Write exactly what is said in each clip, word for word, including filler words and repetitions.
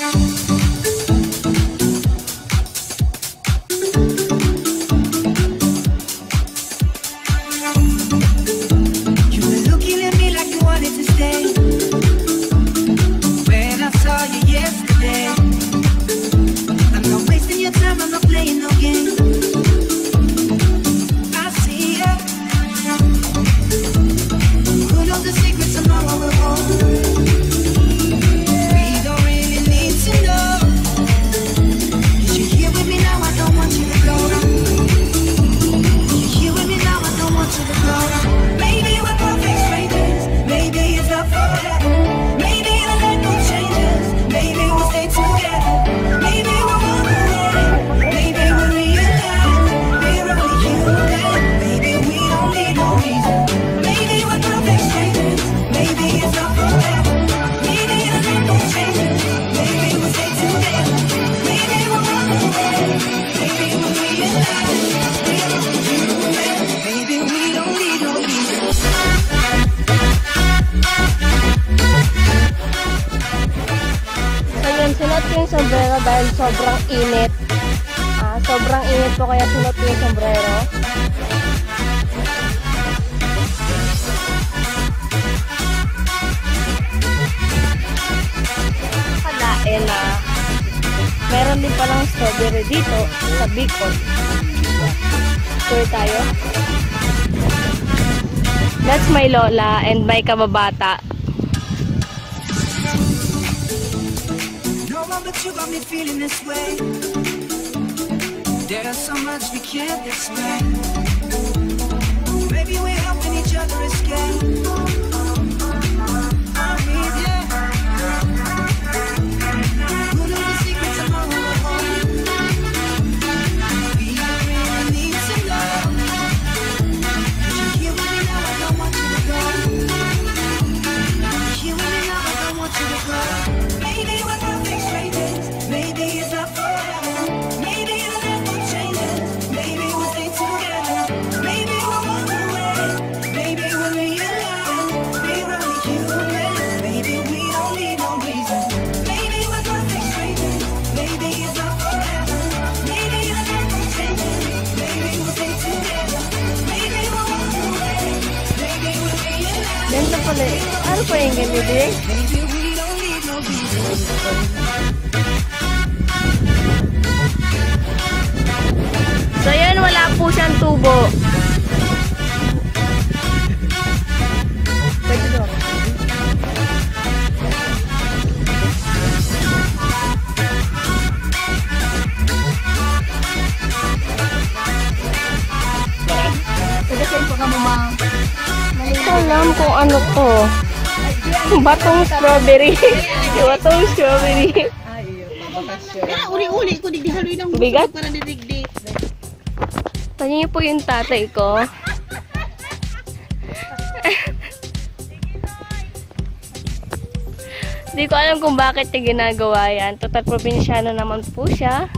Sombrero dahil sobrang init. Ah, sobrang init po kaya sinuot ko yung sombrero. Kalain na meron din palang strawberry dito sa Bicol. Tour tayo. That's my lola and my kababata. But you got me feeling this way. There's so much we can't explain. Maybe we're helping each other escape. I mean, yeah. Who knows the secrets of our home? We really need to know. You're here with me now, I don't want you to go. You're here with me now, I don't want you to go. Maybe we're perfect strangers. Maybe it's not forever. Maybe the level changes. Maybe we'll stay together. Maybe we'll walk away. Maybe we'll realize we're only human. Maybe we don't need no reason. Maybe we're perfect strangers. Maybe it's not forever. Maybe the level changes. Maybe we'll stay together. Maybe we'll walk away. Maybe we'll realize. Ganito pala eh. Ano pa yung ganito eh? Maybe we don't need no reason. So yun, wala po siyang tubo. Pwede doon. Pwede kayo pa ka mama. Alam kung ano to. Batong strawberry. Batong strawberry. Ah, uli-uli ko di haloy ng bigat para didigdi. Tanyo niyo po yung tatay ko. Hindi ko alam kung bakit niya ginagawa yan. Total probinsyano naman po siya.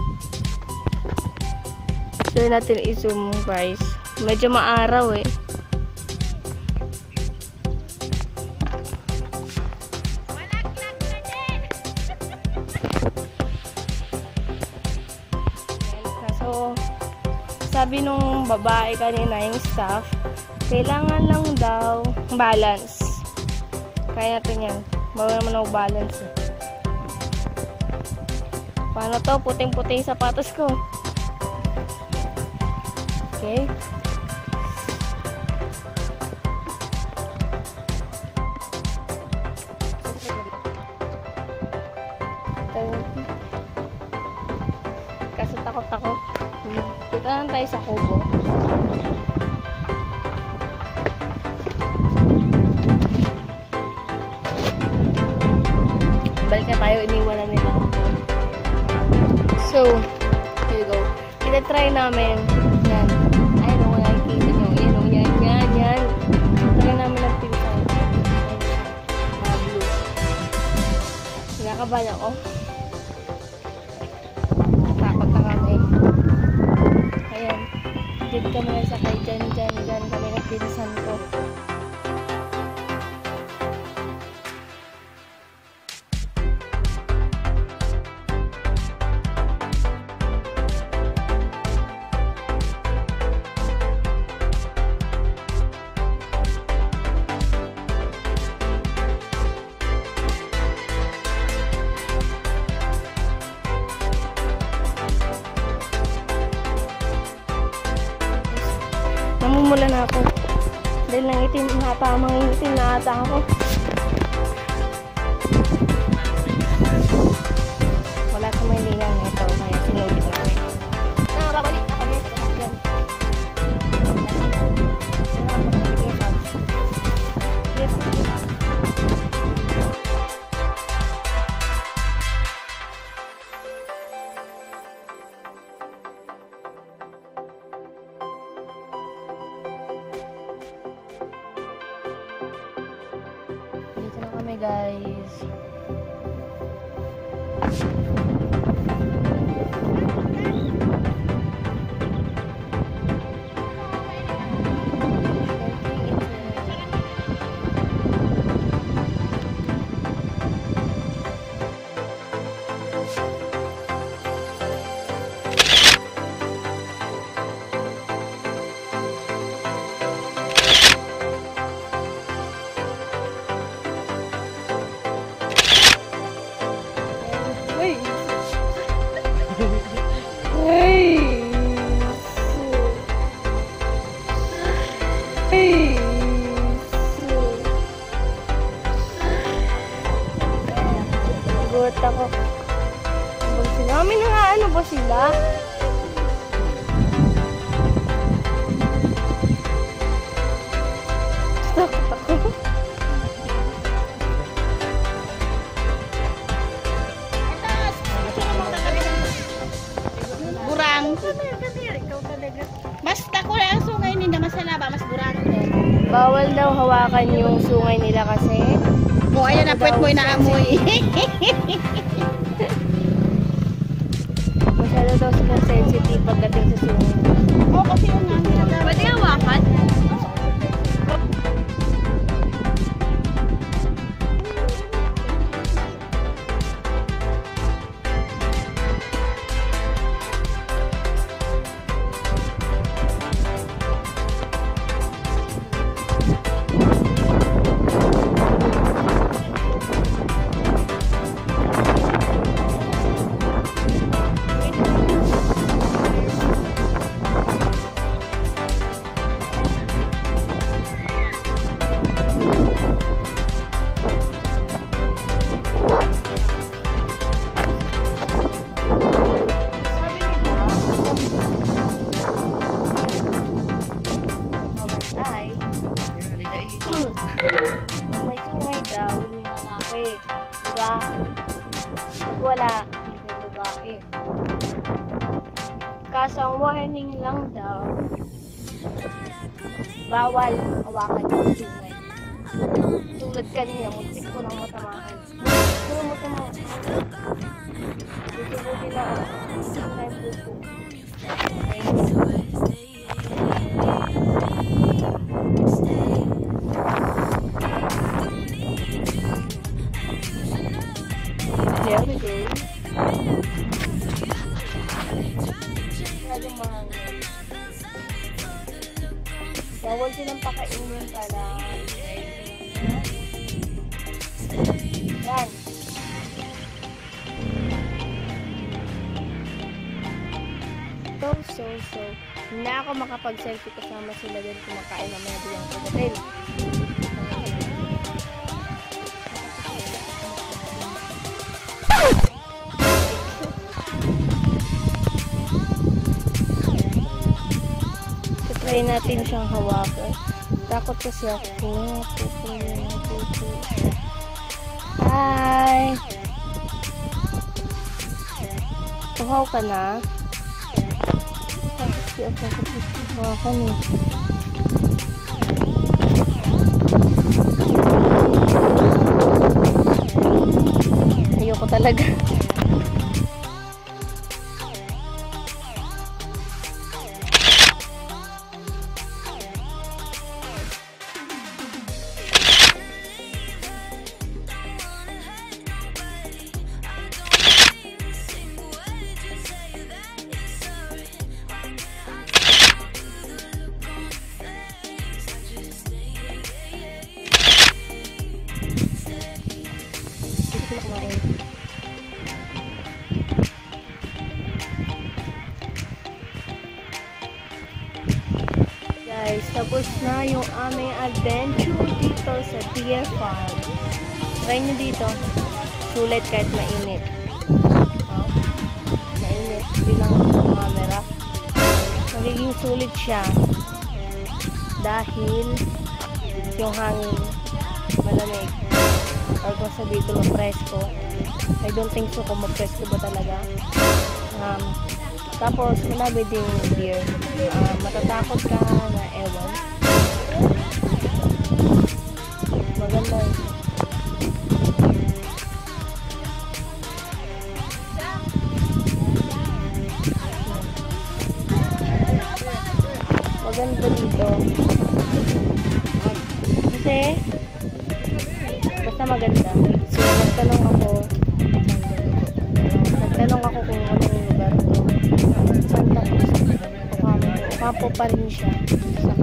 So natin i-zoom guys. Medyo maaraw eh. So, sabi nung babae kanina, yung staff, kailangan lang daw balance. Kaya natin yan. Bawal naman ako balance eh. Paano to? Puting-puting sapatos ko. Okay. Kasi takot-takot. Dito lang tayo sa kubo. Balik na tayo, iniwan na nila. So, here you go. Kita-try namin. Yan. Ay, no, wala nakikita nyo. Yan, no, yan, yan, yan. Try namin ang pinsan. Na blue. Kinakabahan ako. Takot na kami. Ayan. Dito kami na sakay dyan, dyan, dyan. Kami na pinsan ko. namumula na ako. Dahil nangitim na ata, mangingitim na ata ako. Wala sa may linang ito, kaya sinulit namin. Ah, babalik na kami sa sasakyan. Dito na kami, guys. Gulat ako. Kami na nga, ano ba sila? Takot ako. Burang. Basta ko lang ang sungay nila masalaba, mas burang to. Bawal daw hawakan yung sungay nila kasi. O, ayan na, puwet mo inaamoy. Masyado daw sila sensitive pagdating sa sungay. Oo, kasi yung nga. Pwede hawakan? May sungay daw, yung lalaki. Diba? Pag wala, may babae. Kaso ang warning lang daw, bawal hawakan yung sungay. Tulad kanina, muntik ko lang matamaan. Muntik ko lang matamaan. Buti-buti na ako. Sungay buko. There we go. Masyadong mahangin. Bawal silang pakainin para yan. So, so, so. Hindi ako makapag-selfie kasama sila din kumakain mamaya bilang sa hotel. Try natin siyang hawakan. Takot kasi ako. Hi! Tuhaw ka na? Takot si ako kasi hawakan eh. Ayoko talaga. Guys, Tapos na yung aming adventure dito sa Deer Farm. Try nyo dito. Sulit kahit mainit. Oh, mainit. Hindi lang ang camera. Magiging sulit siya. Dahil yung hangin malamig. Or kung sa dito presko. I don't think so kung mag-presko ba talaga. Um, tapos, malabi din yung deer. Uh, matatakot ka na ewan. Maganda yun. Maganda dito. Kasi, basta maganda. So, nagtanong ako, nagtanong ako kung anong lugar to. Santa Cruz. Ocampo. Ocampo pa rin siya. Sa